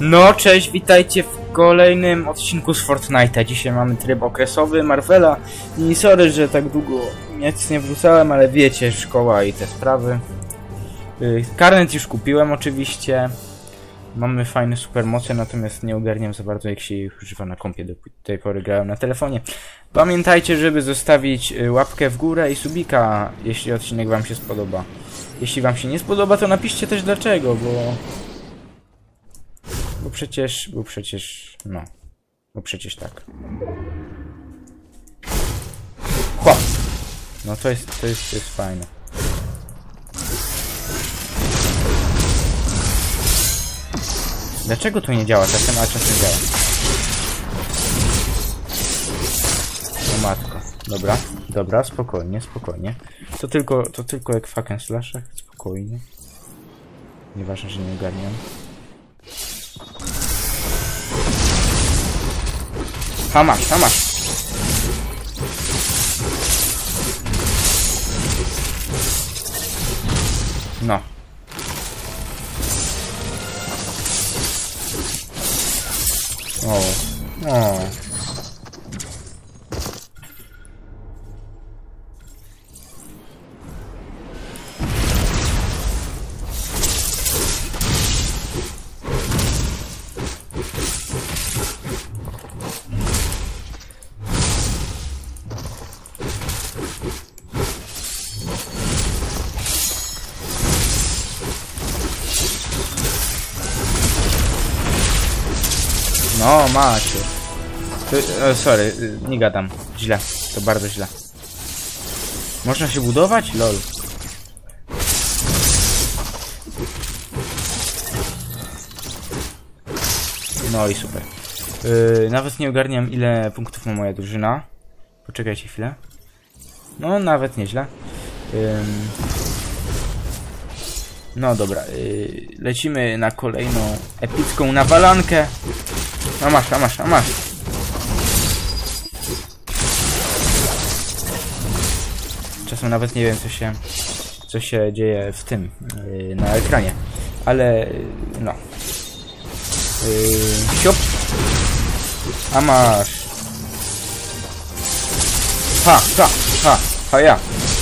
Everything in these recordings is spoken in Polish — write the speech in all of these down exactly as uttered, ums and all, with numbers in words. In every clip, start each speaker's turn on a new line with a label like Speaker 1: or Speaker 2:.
Speaker 1: No, cześć, witajcie w kolejnym odcinku z Fortnite'a. Dzisiaj mamy tryb okresowy Marvela. I sorry, że tak długo nic nie wrzucałem, ale wiecie, szkoła i te sprawy. Yy, Karnet już kupiłem oczywiście. Mamy fajne supermoce, natomiast nie ogarniam za bardzo, jak się ich używa na kompie. Do tej pory grałem na telefonie. Pamiętajcie, żeby zostawić łapkę w górę i subika, jeśli odcinek wam się spodoba. Jeśli wam się nie spodoba, to napiszcie też dlaczego, bo... Bo przecież... Bo przecież... No. Bo przecież tak. Chłop! No to jest... To jest, to jest fajne. Dlaczego to nie działa czasem, a czasem działa? O matko. Dobra, dobra, spokojnie, spokojnie. To tylko, to tylko jak fuck and slashach, spokojnie. Nieważne, że nie ogarniam. Ha masz, ha masz. No. O, o. No, macie. To, o, sorry, nie gadam. Źle. To bardzo źle. Można się budować? Lol. No i super. Yy, nawet nie ogarniam, ile punktów ma moja drużyna. Poczekajcie chwilę. No, nawet nieźle. Yy, no dobra. Yy, lecimy na kolejną epicką nawalankę. A masz, a masz, a masz. Czasem nawet nie wiem, co się co się dzieje w tym yy, na ekranie. Ale yy, no. Yy, siup. A masz. Ha, ha, ha, ha ja.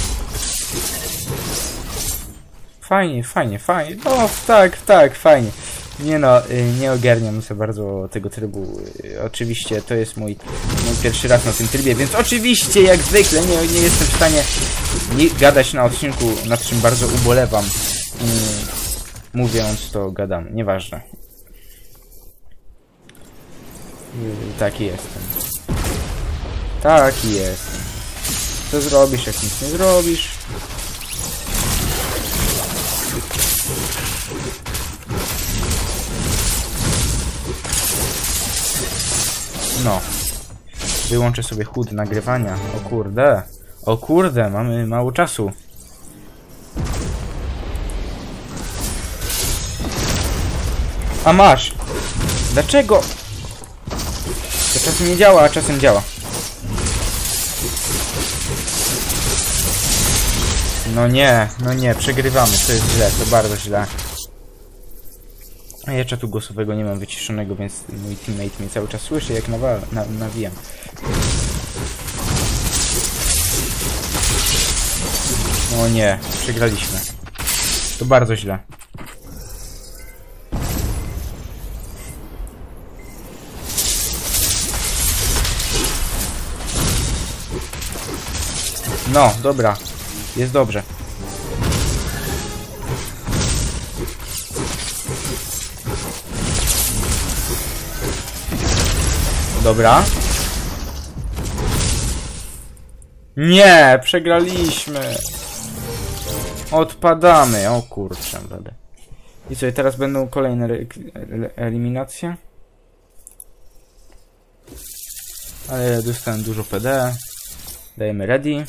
Speaker 1: Fajnie, fajnie, fajnie. No tak, tak, fajnie. Nie no, nie ogarniam za bardzo tego trybu. Oczywiście to jest mój, mój pierwszy raz na tym trybie, więc oczywiście jak zwykle nie, nie jestem w stanie nie gadać na odcinku, nad czym bardzo ubolewam. I mówiąc to gadam, nieważne. Taki jestem. Taki jestem. Co zrobisz, jak nic nie zrobisz? No. Wyłączę sobie H U D nagrywania. O kurde. O kurde, mamy mało czasu. A masz. Dlaczego? To czasem nie działa, a czasem działa. No nie, no nie, przegrywamy. To jest źle, to bardzo źle. A ja czatu głosowego nie mam wyciszonego, więc mój teammate mnie cały czas słyszy, jak nawal, na, nawijam. O nie, przegraliśmy. To bardzo źle. No, dobra. Jest dobrze. Dobra. Nie, przegraliśmy. Odpadamy. O kurczę, będę. I co, i teraz będą kolejne eliminacje? Ale dostałem dużo P D. Dajemy ready.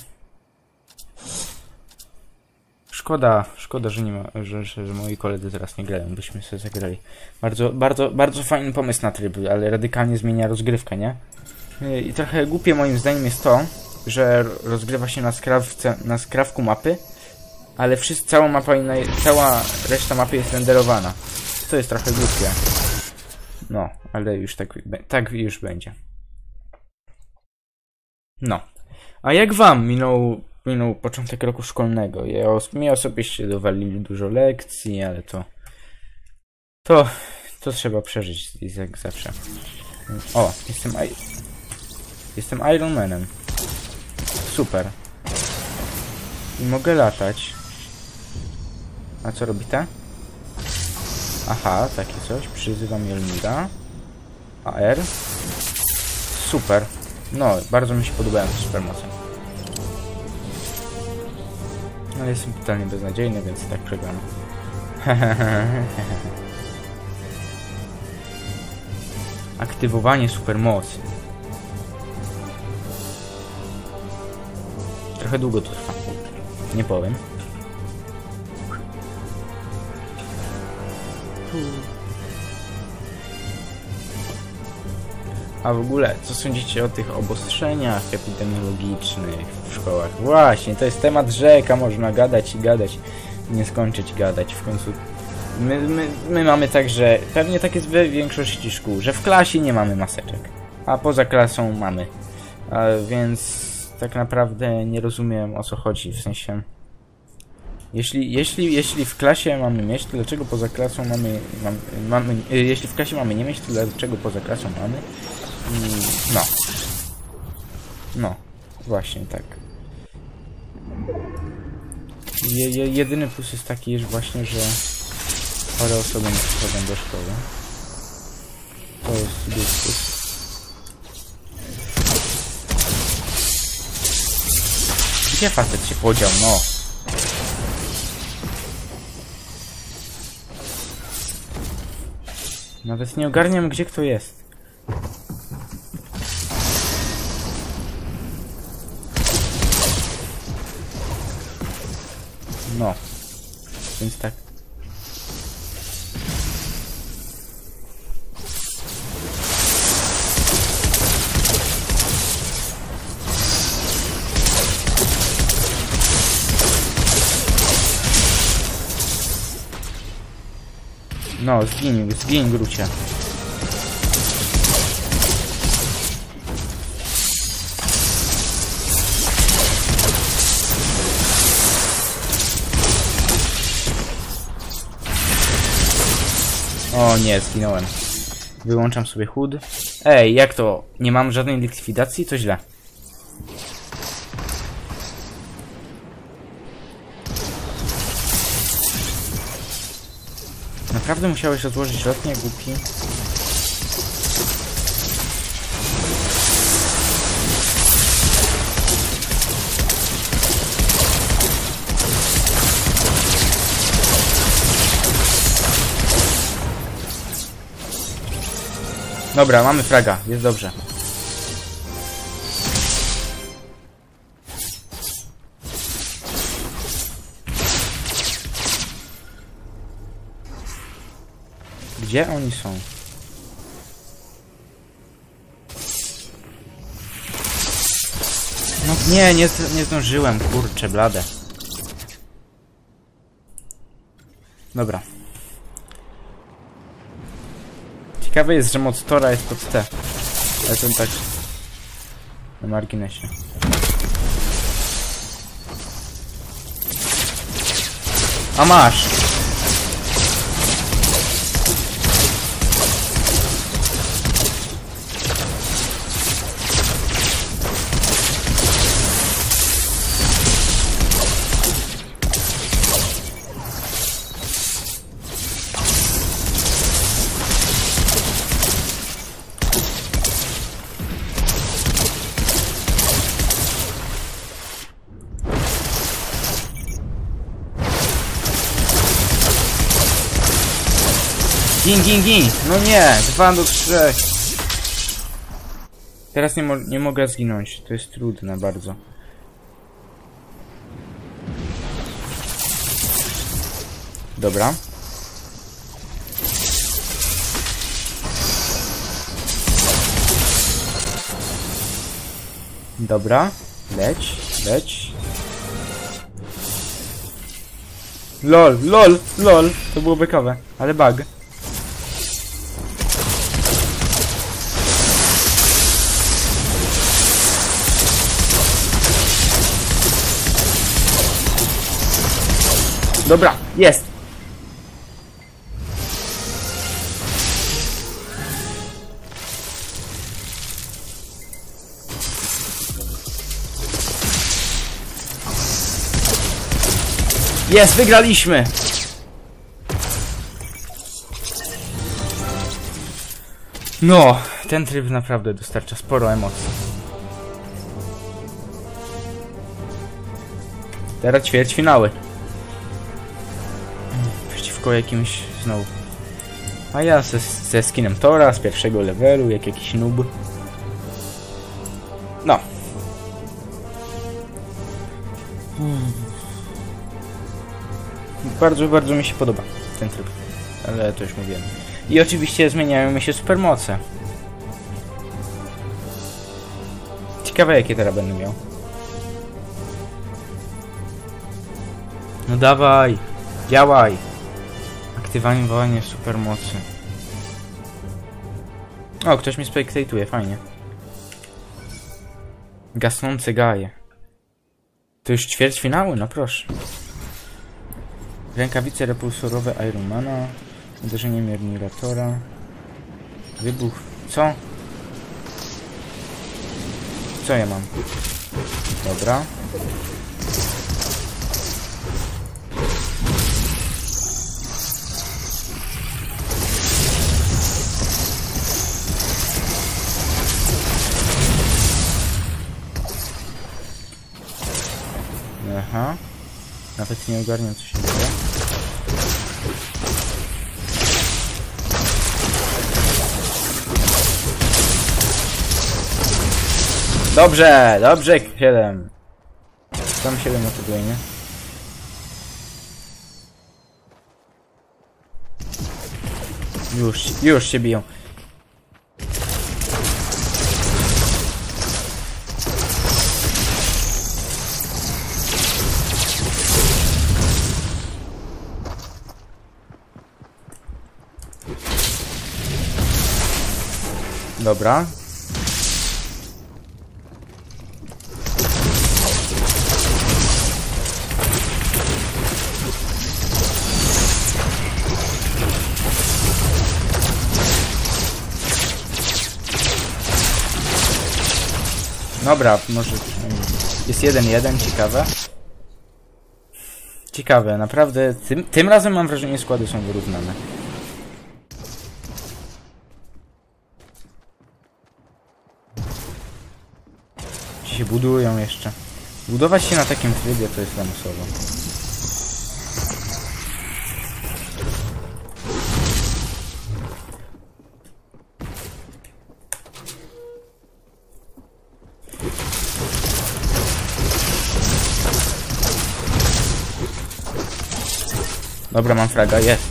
Speaker 1: Szkoda, szkoda, że nie ma, że, że, że moi koledzy teraz nie grają, byśmy sobie zagrali. Bardzo, bardzo, bardzo fajny pomysł na tryb, ale radykalnie zmienia rozgrywkę, nie? I trochę głupie moim zdaniem jest to, że rozgrywa się na skrawce, na skrawku mapy, ale wszyscy, cała mapa, cała reszta mapy jest renderowana. To jest trochę głupie. No, ale już tak, tak już będzie. No. A jak wam minął, minął początek roku szkolnego? Ja, mnie osobiście dowalili dużo lekcji, ale to... To... To trzeba przeżyć jak zawsze. O, jestem... I... Jestem Iron Manem. Super. I mogę latać. A co robi ta? Aha, takie coś. Przyzywam Mjolnira. A R. Super. No, bardzo mi się podobają te supermoce. No, jestem totalnie beznadziejny, więc tak przegram. Aktywowanie supermocy. Trochę długo to trwa. Nie powiem. A w ogóle, co sądzicie o tych obostrzeniach epidemiologicznych w szkołach? Właśnie, to jest temat rzeka, można gadać i gadać i nie skończyć gadać. W końcu my, my, my mamy tak, że pewnie tak jest we większości szkół, że w klasie nie mamy maseczek, a poza klasą mamy. A więc tak naprawdę nie rozumiem, o co chodzi, w sensie... Jeśli, jeśli, jeśli w klasie mamy mieć, to dlaczego poza klasą mamy, mamy, mamy... Jeśli w klasie mamy nie mieć, to dlaczego poza klasą mamy? No. No. Właśnie tak. Je, je, jedyny plus jest taki, że właśnie, że chore osoby nie przychodzą do szkoły. To jest duży plus. Gdzie facet się podział? No. Nawet nie ogarniam, gdzie kto jest. No. Więc tak. No, zgiń, zgiń, Grucie. O nie, zginąłem. Wyłączam sobie H U D. Ej, jak to? Nie mam żadnej likwidacji? To źle. Naprawdę musiałeś odłożyć lotnię, głupi? Dobra, mamy fraga, jest dobrze. Gdzie oni są? No nie, nie, nie zdążyłem, kurczę, blade. Dobra. Ciekawe jest, że mod Tora jest pod T. Ale to tak... na marginesie. A masz! Gin, gin, gin! No nie! dwa do trzech! Teraz nie, mo nie mogę zginąć. To jest trudne bardzo. Dobra. Dobra. Leć, leć. LOL, LOL, LOL! To było bekowe, ale bug. Dobra, jest! Jest, wygraliśmy! No, ten tryb naprawdę dostarcza sporo emocji. Teraz ćwierćfinały. Przeciwko jakimś znowu. A ja ze, ze skinem Tora z pierwszego levelu, jak jakiś noob. No. Hmm. Bardzo, bardzo mi się podoba ten tryb. Ale to już mówiłem. I oczywiście zmieniają mi się supermoce. Ciekawe jakie teraz będę miał. No dawaj! Działaj! Aktywowanie supermocy. O, ktoś mi spektatuje, fajnie. Gasnące gaje. To już ćwierćfinały? No proszę. Rękawice repulsorowe Ironmana. Uderzenie Miermiratora. Wybuch. Co? Co ja mam? Dobra. Aha. Nawet nie ogarniam co się dzieje. Dobrze, dobrze, siedem. Tam siedem motywuje, nie? Już, już się biją. Dobra. Dobra, może jest jeden jeden, ciekawe. Ciekawe, naprawdę. Tym, tym razem mam wrażenie, składy są wyrównane. Ci się budują jeszcze. Budować się na takim trybie to jest lamusowo. Dobra, mam fraga, jest.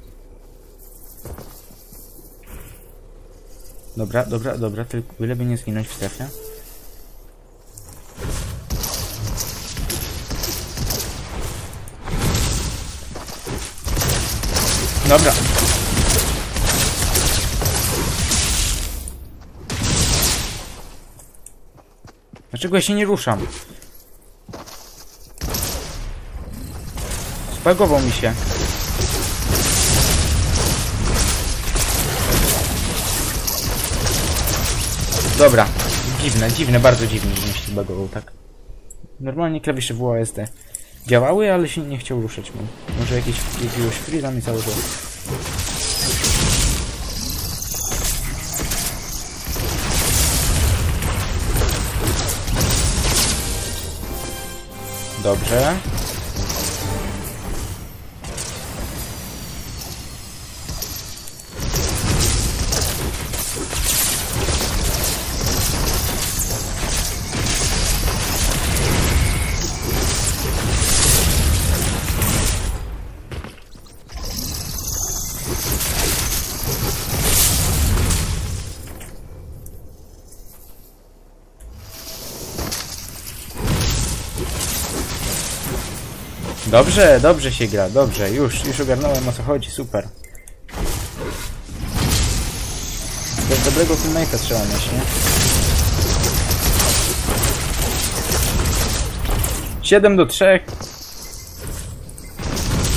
Speaker 1: Dobra, dobra, dobra, tylko byleby nie zginąć w strefie. Dobra. Dlaczego ja się nie ruszam? Spagował mi się. Dobra. Dziwne, dziwne, bardzo dziwne, że mi się spagował, tak. Normalnie klawisze W A S D działały, ale się nie chciał ruszać. Może jakieś, jakiegoś freeza mi założył. Dobrze. Dobrze, dobrze się gra, dobrze, już, już ogarnąłem o co chodzi, super. Bez dobrego teammate'a trzeba mieć, nie? siedem do trzech.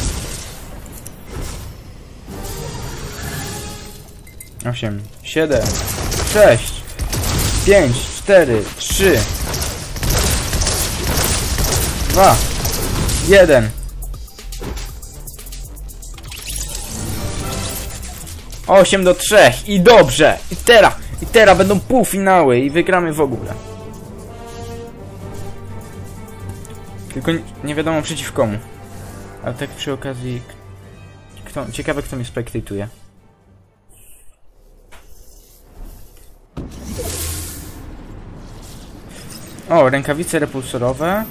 Speaker 1: osiem, siedem, sześć, pięć, cztery, trzy, dwa, jeden. osiem do trzech i dobrze. I teraz, i teraz będą półfinały i wygramy w ogóle. Tylko nie, nie wiadomo przeciw komu. Ale tak przy okazji... Kto, ciekawe kto mnie spektatuje. O, rękawice repulsorowe.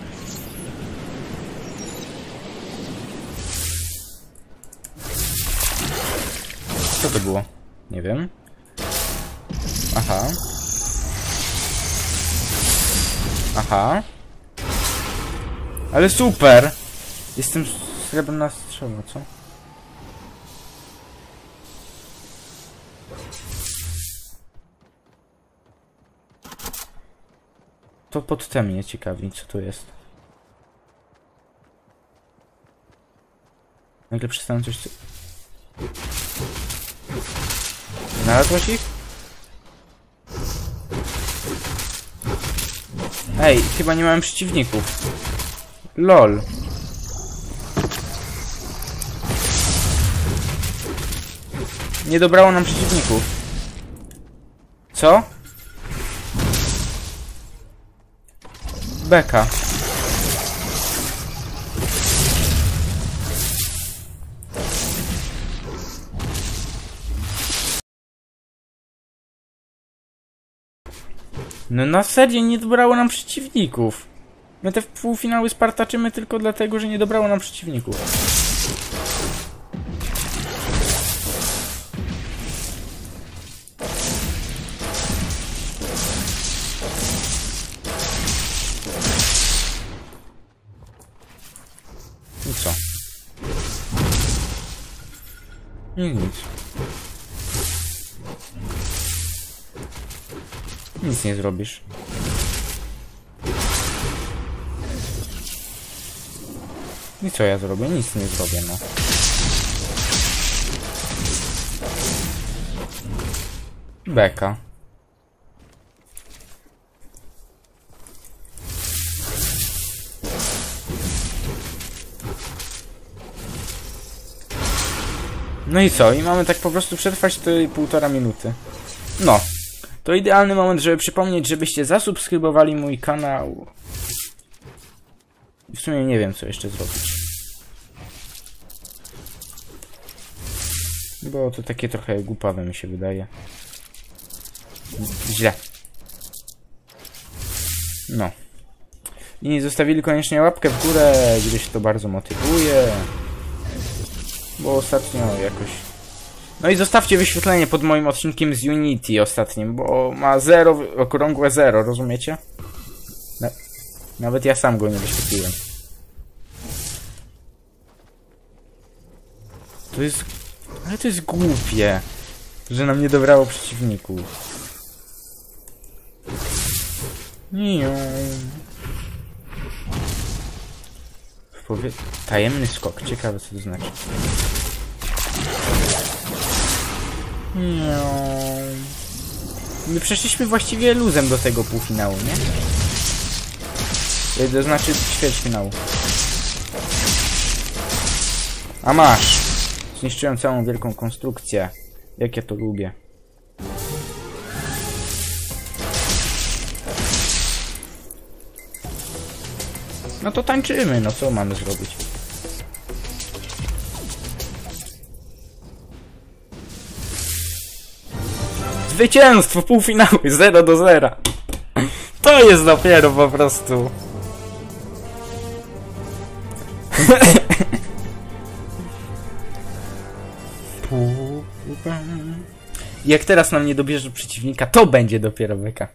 Speaker 1: Co to było? Nie wiem. Aha. Aha. Ale super! Jestem srebrna strzała, co? To pod tem mnie ciekawi, co to jest. Nagle przestałem coś... Znalazłeś ich? Ej, chyba nie mam przeciwników. LOL. Nie dobrało nam przeciwników. Co? Beka. No na serio nie dobrało nam przeciwników. My te półfinały spartaczymy tylko dlatego, że nie dobrało nam przeciwników. I co? Nie, nic. Nic nie zrobisz. I co ja zrobię? Nic nie zrobię, no. Beka. No i co? I mamy tak po prostu przetrwać te półtora minuty. No. To idealny moment, żeby przypomnieć, żebyście zasubskrybowali mój kanał. W sumie nie wiem, co jeszcze zrobić. Bo to takie trochę głupawe mi się wydaje. Źle. No. I zostawili koniecznie łapkę w górę, gdyż to bardzo motywuje. Bo ostatnio jakoś... No i zostawcie wyświetlenie pod moim odcinkiem z Unity ostatnim, bo ma zero, okrągłe zero, rozumiecie? Na... Nawet ja sam go nie wyświetliłem. To jest... Ale to jest głupie, że nam nie dobrało przeciwników. Nie. Powie... Tajemny skok, ciekawe co to znaczy. Nie. My przeszliśmy właściwie luzem do tego półfinału, nie? To znaczy ćwierćfinału. A masz! Zniszczyłem całą wielką konstrukcję. Jak ja to lubię. No to tańczymy, no co mamy zrobić? Zwycięstwo! Półfinały! zero do zera! To jest dopiero po prostu... Jak teraz nam nie dobierze przeciwnika, to będzie dopiero beka.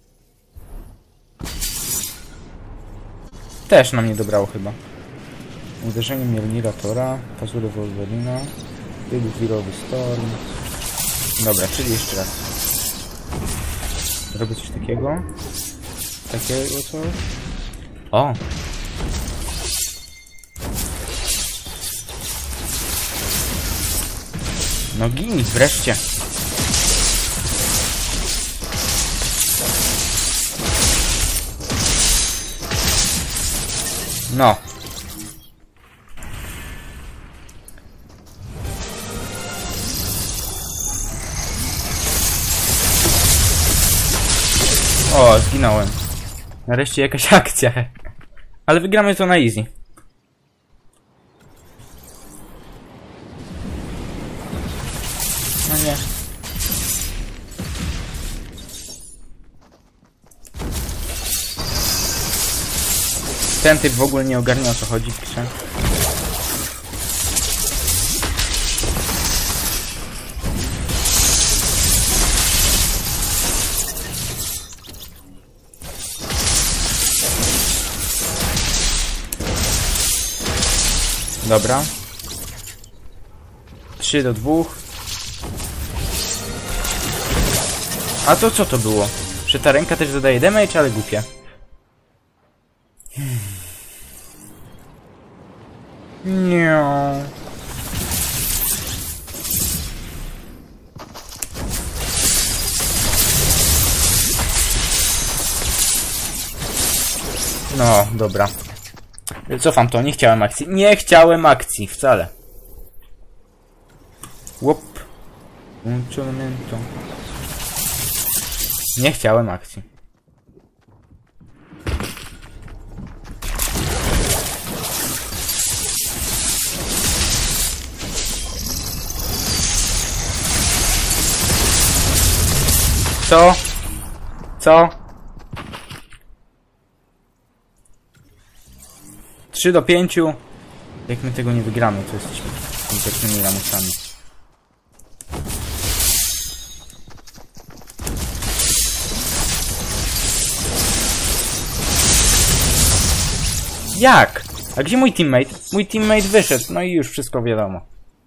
Speaker 1: Też nam nie dobrało chyba. Uderzenie Mjolnira Tora, pazury Wolverina, wybuch wirowy Storm. Dobra, czyli jeszcze raz. Robię coś takiego. Takiego coś. O! No gin, wreszcie. No. O, zginąłem. Nareszcie jakaś akcja. Ale wygramy to na easy. No nie. Ten typ w ogóle nie ogarnia, o co chodzi w grze. Dobra. trzy do dwóch. A to co to było? Że ta ręka też zadaje damage, ale głupie. Nie. No, dobra. Cofam to, nie chciałem akcji. Nie chciałem akcji, wcale. Łop. Nie chciałem akcji. Co? Co? trzy do pięciu. Jak my tego nie wygramy, to jesteśmy kompletnymi lamusami. Jak? A gdzie mój teammate? Mój teammate wyszedł, no i już wszystko wiadomo.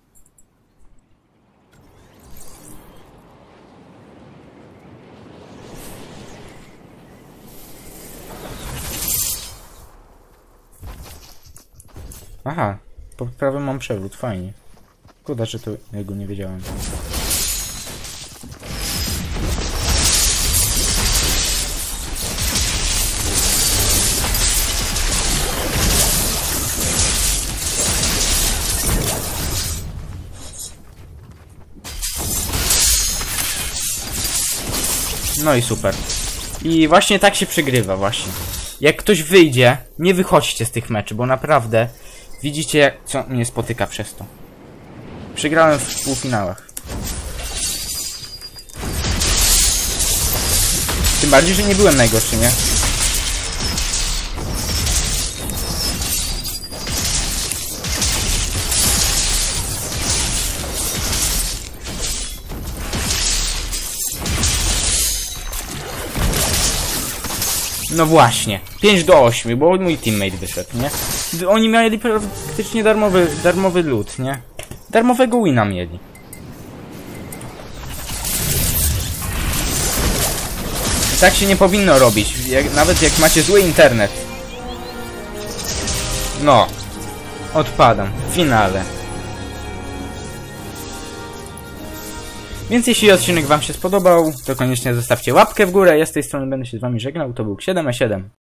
Speaker 1: Aha, pod prawym mam przewrót, fajnie. Szkoda, że to jego nie wiedziałem. No i super. I właśnie tak się przegrywa, właśnie. Jak ktoś wyjdzie, nie wychodźcie z tych meczy, bo naprawdę widzicie, co mnie spotyka przez to. Przegrałem w półfinałach. Tym bardziej, że nie byłem najgorszy, nie? No właśnie, pięć do ośmiu, bo mój teammate wyszedł, nie? Oni mieli praktycznie darmowy, darmowy loot, nie? Darmowego wina mieli. I tak się nie powinno robić, jak, nawet jak macie zły internet. No, odpadam w finale. Więc jeśli odcinek wam się spodobał, to koniecznie zostawcie łapkę w górę. Ja z tej strony będę się z wami żegnał. To był siedem a siedem.